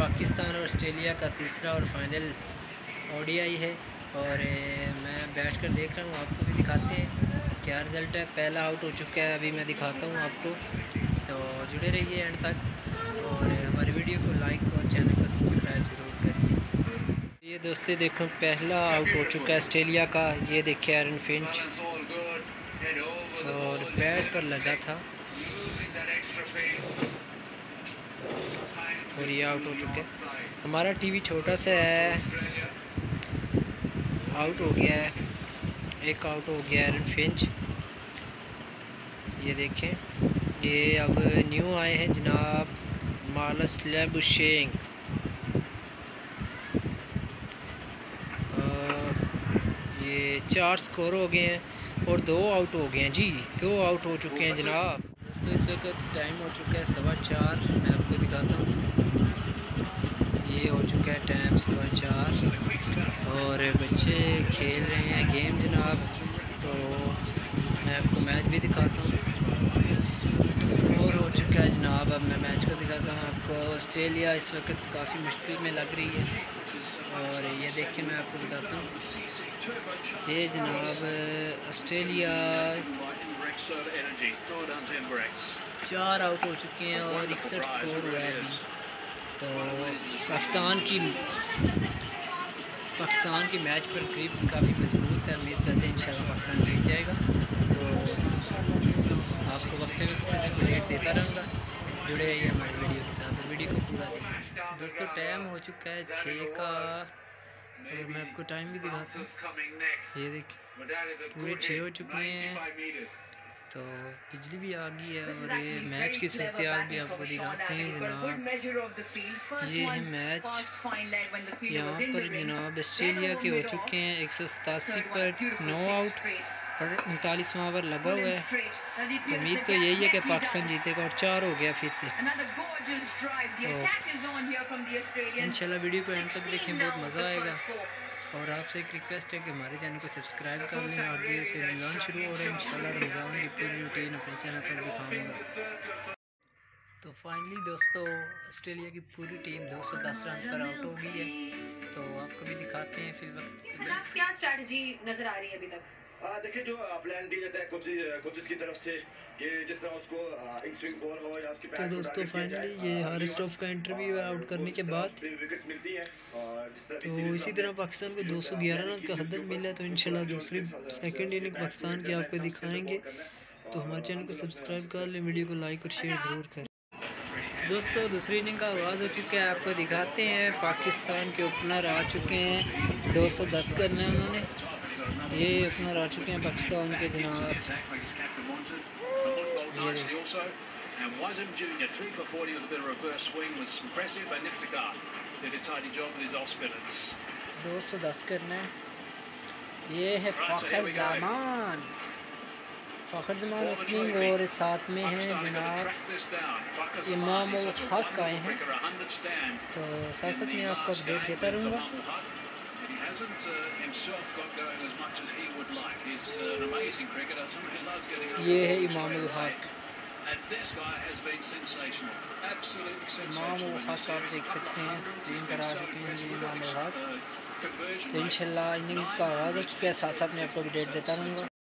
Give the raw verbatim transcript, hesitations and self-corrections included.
पाकिस्तान और ऑस्ट्रेलिया का तीसरा और फाइनल ओडीआई है और मैं बैठकर देख रहा हूँ। आपको भी दिखाते हैं क्या रिज़ल्ट है। पहला आउट हो चुका है, अभी मैं दिखाता हूँ आपको, तो जुड़े रहिए एंड तक और हमारी वीडियो को लाइक और चैनल को सब्सक्राइब ज़रूर करिए। ये दोस्तों देखो, पहला आउट हो चुका है ऑस्ट्रेलिया का। ये देखिए एरन फिंच, और पैड पर लगा था और ये आउट हो चुके। हमारा टीवी छोटा सा है, आउट हो गया है, एक आउट हो गया एरन फिंच। ये देखें, ये अब न्यू आए हैं जनाब मार्लस लेबुशेंग। ये चार स्कोर हो गए हैं और दो आउट हो गए हैं जी, दो आउट हो चुके हैं जनाब। दोस्तों इस वक्त टाइम हो चुका है सवा चार, मैं आपको दिखाता हूँ। ये हो चुका है टाइम सवा चार और बच्चे खेल रहे हैं गेम जनाब। तो मैं आपको मैच भी दिखाता हूँ। स्कोर हो चुका है जनाब, अब मैं मैच को दिखाता हूँ आपको। ऑस्ट्रेलिया इस वक्त काफ़ी मुश्किल में लग रही है और ये देखिए मैं आपको बताता हूँ। ये जनाब ऑस्ट्रेलिया चार आउट हो चुके हैं और इकसठ स्कोर हुआ है अभी। तो पाकिस्तान की पाकिस्तान की मैच पर करीब काफ़ी मजबूत है। उम्मीद करते हैं इंशाल्लाह पाकिस्तान जीत जाएगा। तो आपको वक्त में किसी दिन अपडेट देता रहूँगा, जुड़े रहिए हमारी वीडियो के साथ और वीडियो को पूरा देखिए। दोस्तों टाइम हो चुका है छः का और मैं आपको टाइम भी दिखाता हूँ। ये देखिए पूरे छः हो चुके हैं, तो बिजली भी आ गई है और ये मैच की सूरत भी आपको दिखाते हैं जनाब। ये है मैच, यहाँ पर जनाब ऑस्ट्रेलिया के हो चुके हैं एक सौ सतासी पर नौ आउट और उनतालीसवां ओवर लगा हुआ है। तो उम्मीद तो यही है कि पाकिस्तान जीतेगा और चार हो गया फिर से। तो इंशाल्लाह वीडियो को एंड तक देखें, बहुत मज़ा आएगा। और आपसे एक रिक्वेस्ट है कि हमारे चैनल को सब्सक्राइब कर लें। आगे से रमज़ान शुरू हो रहा है, इंशाल्लाह रमज़ान की पूरी रूटीन अपने चैनल पर दिखाऊंगा। तो फाइनली दोस्तों ऑस्ट्रेलिया की पूरी टीम दो सौ दस रन पर आउट हो गई है। तो आपको भी दिखाते हैं फिर वक्त क्या स्ट्रैटेजी नज़र आ रही है अभी तक। देखिए जो प्लान दिया जाता है कोचेस कोचेस की तरफ से कि जिस तरह उसको एक स्विंग बॉल हो या उसकी तो दोस्तों फाइनली ये हारिस रऊफ का इंटरव्यू है आउट करने के बाद। विकेट्स मिलती हैं और जिस तरह तो इसी तरह पाकिस्तान को दो सौ ग्यारह रन का हदफ मिला है। तो इंशाल्लाह दूसरी सेकंड इनिंग पाकिस्तान की आपको दिखाएंगे। तो हमारे चैनल को सब्सक्राइब कर लें, वीडियो को लाइक और शेयर ज़रूर करें। दोस्तों दूसरी इनिंग का आगाज़ हो चुका है, आपको दिखाते हैं। पाकिस्तान के ओपनर आ चुके हैं, दो सौ दस करना है उन्होंने। ये ओपनर आ चुके हैं पाकिस्तान के जनाब। दो सौ दस करना है। ये है फ़खर ज़मान, फ़खर ज़मान ओपनिंग और साथ में है जनाब इमाम उल हक आए हैं। तो साथ साथ में आपको अपडेट देता रहूँगा। ये है इमाम उल हक, इमाम उल हक आप देख सकते हैं स्क्रीन पर आ चुके हैं जी इमाम उल हक। तो इंशाल्लाह इनिंग का आगाज़ हो चुका है, साथ साथ में आपको अपडेट देता रहूँगा।